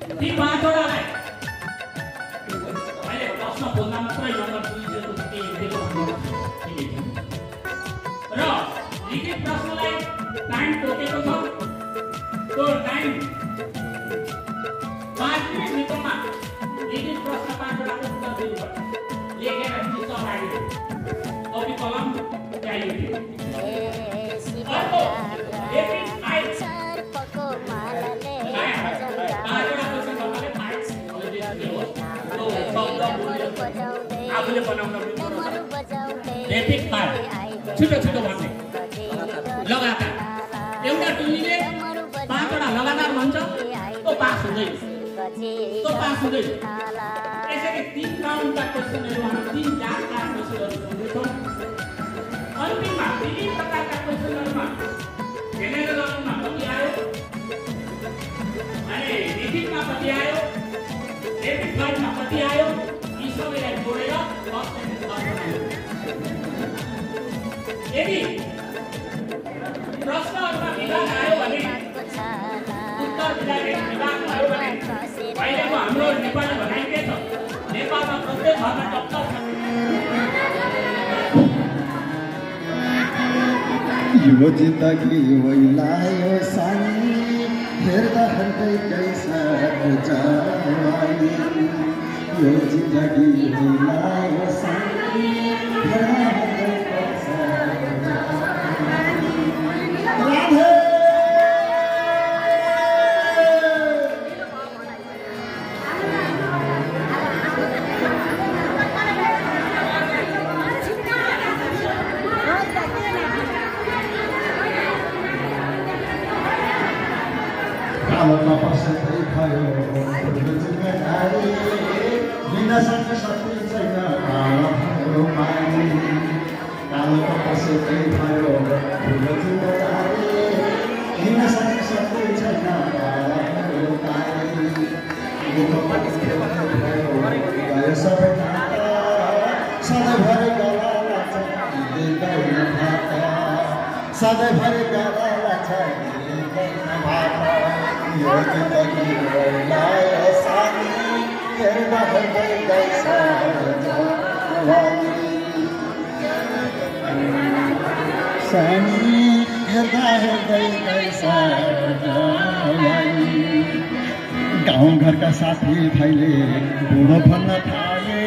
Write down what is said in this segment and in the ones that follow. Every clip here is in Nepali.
ती 5 वटालाई अहिले प्रश्न खोज्दा मात्रै नम्बर 2 0 दिएको र लिखित प्रश्नलाई टाइम तोकेको छ त्यो टाइम 5 मिनेट भित्रमा लिखित प्रश्न 5 वटाको उत्तर दिनुपर्छ लेखेर चित्र राख्नु कपी कलम चाहियो अर्को एपिक फाइल सर्पको मालाले आफूले बनाउन एपिक फाइल छिटो छिटो भन्ने लगातार एउटा टुलीले 5 वटा लगातार भन्छ त्यो पास हुँदैन यसरी 3 राउन्डका क्वेशनहरू हामी 3 जातका क्वेशनहरू सोध्छौँ अन्तिममा विभिन्न प्रकारका क्वेशनहरूमा हेरेर लगाउनमा कति आयो अनि लिखितमा कति आयो एपिक फाइलमा कति आयो यी सबैलाई जोडेर 10 सेकेन्ड बनाउनु यदि प्रश्नहरुमा विभाग आयो भने उत्तर दिँदाखेरि विभाग भयो भने अहिलेको हाम्रो नेपाली भनाइ के छ नेपालमा प्रत्येक घरमा डक्टर छ यो जिन्दगी वैलायो सानी हेर्दा हर्दै कैसा जाई यो जिन्दगी वैलायो सानी हेर्दा हर्दै कैसा जाई कालोमा बसेकै भयो जिम्मेदारी दिन सक्छ सक्ने छैन कालो मानी कालोमा बसेकै भयो जिम्मेदारी दिन सक्छ सक्ने छैन कालो मानी भयो सबै सधैँभरि गला लाग्छ सधैँभरि गला लाग्छ यो जिन्दगी वैलायो सानी हेर्दा हर्दै कैसा सानी हेर्दा हर्दै कैसा गाउँघरका साथी भाइले बुढो भन्न थाले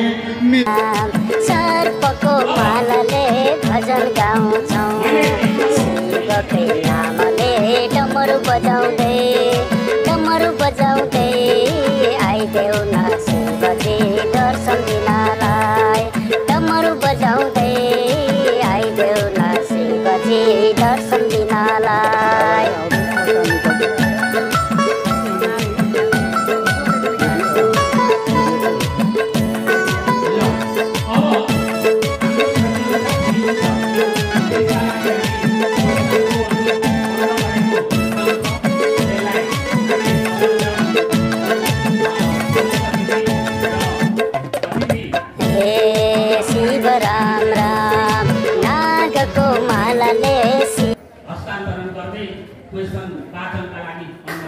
सर्पको मालाले भजन गाउँछौँ शिवकै नामले डमरू बजाउँदै आइदेऊ न शिवजी दर्शन दिनलाई डमरू बजाउँदै आइदेऊ न शिवजी दर्शन दिनलाई हस्तान्तरण गर्दै क्वेशन पाठनका लागि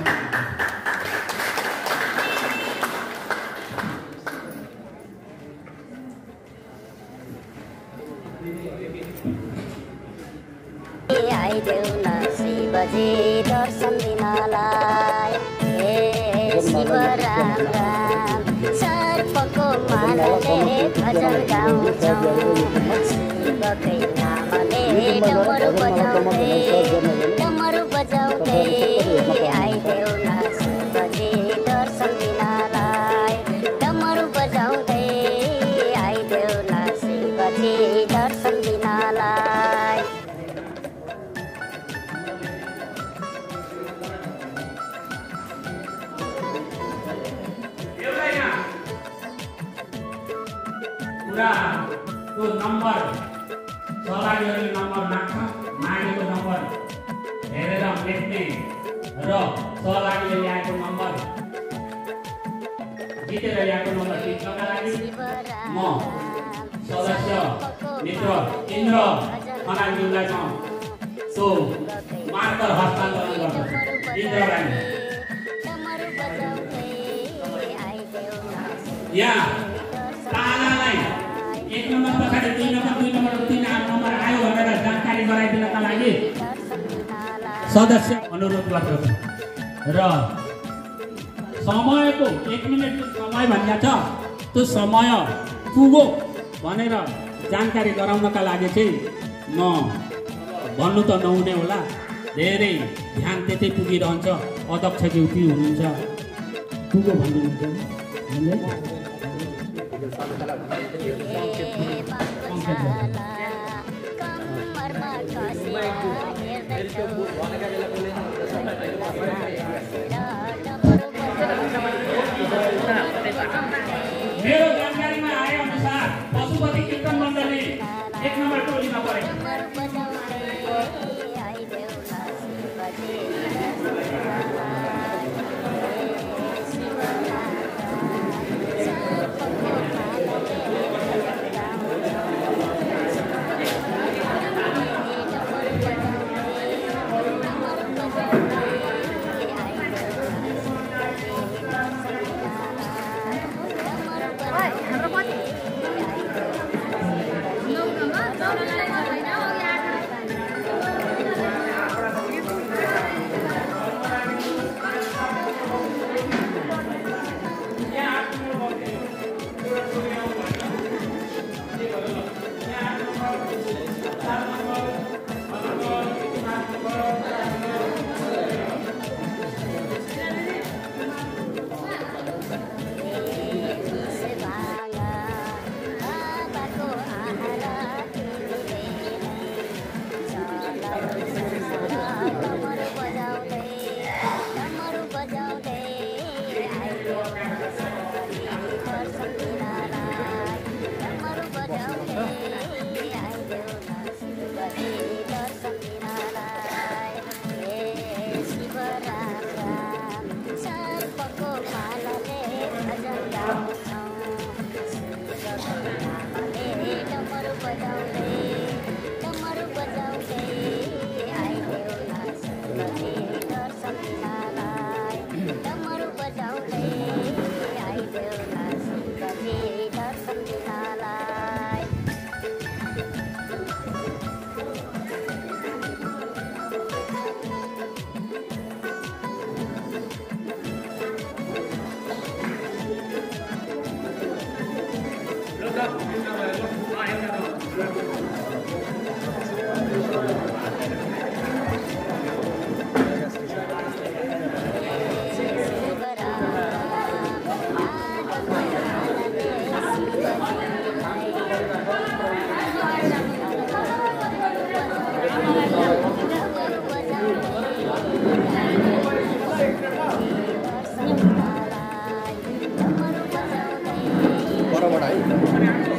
आइदेऊ न शिवजी दर्शन दिनलाई हे शिव राम राम सर्पको मालाले भजन गाउँछौँ शिवकै नामले डमरू बजाउँदै आइदेऊ न शिवजी दर्शन दिनलाई डमरू बजाउँदै आइदेऊ न शिवजी दर्शन दिनलाई त्यो नम्बर सहभागीहरूले नम्बर माग्छ मागेको नम्बर हेरेर लेख्ने र सहभागीले ल्याएको नम्बर जितेर ल्याएको नम्बर जित्नका लागि म सदस्य मित्र इन्द्र खनालज्यूलाई सो मार्कर हस्तान्तरण गर्दछु इन्द्रलाई या तालालाई 1 नम्बर पछाडि 2 नम्बर 3 नम्बर आयो भनेर जानकारी गराइदिनका लागि सदस्य अनुरोध गर्दछु र समयको 1 मिनेट समय भनिया छ त्यो समय पुग्यो भनेर जानकारी गराउनका लागि चाहिँ म भन्नु त नहुने होला धेरै ध्यान त्यतै पुगिरहन्छ अध्यक्षज्यू ती हुनुहुन्छ पुग्यो भन्नुहुन्छ मेरो जानकारीमा आए अनुसार पशुपति कीर्तन मण्डली 1 नम्बर टोलीमा परेको बराबर है